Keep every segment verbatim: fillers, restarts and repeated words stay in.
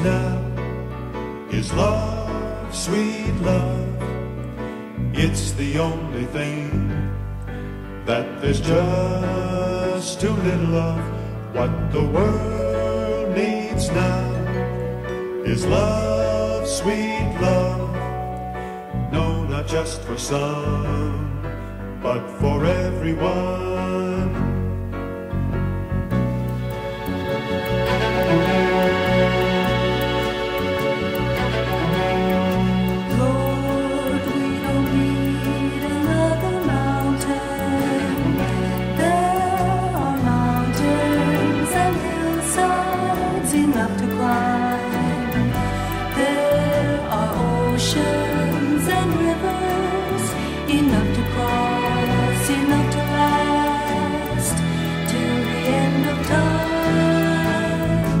now is love, sweet love. It's the only thing that there's just too little of. What the world needs now is love, sweet love. No, not just for some, but for everyone. Enough to climb. There are oceans and rivers enough to cross, enough to last till the end of time.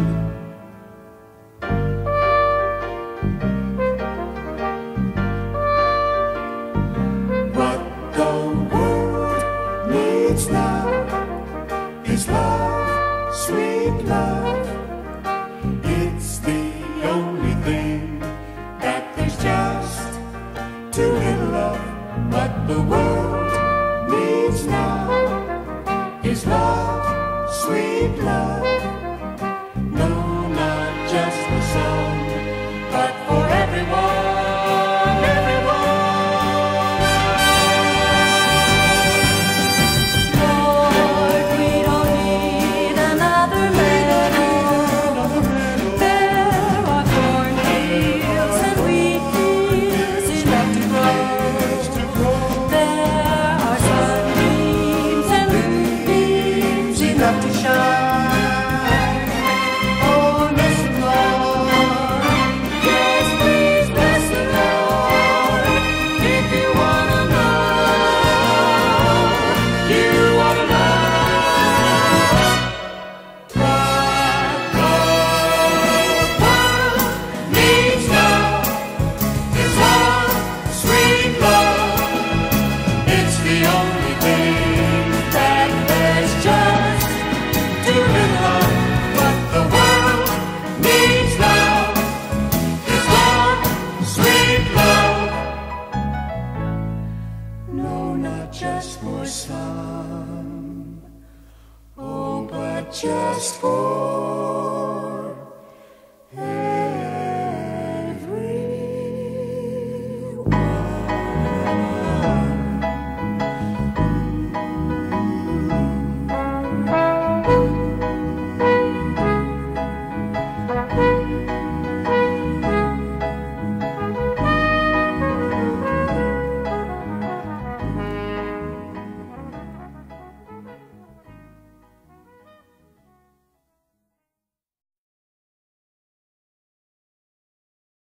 What the world needs now is love, sweet love. It's the only thing that there's just too little of. What the world needs now is love, sweet love. No, not just for some, but for everyone, everyone. Lord, we don't need another meadow. Enough to shine. Oh, listen, Lord. Yes, please listen, Lord. If you wanna know, you wanna know what the world needs now is love, sweet love. It's the only thing that there's just too little of. What the world needs now is love, sweet love. No, not just for some, oh, but just for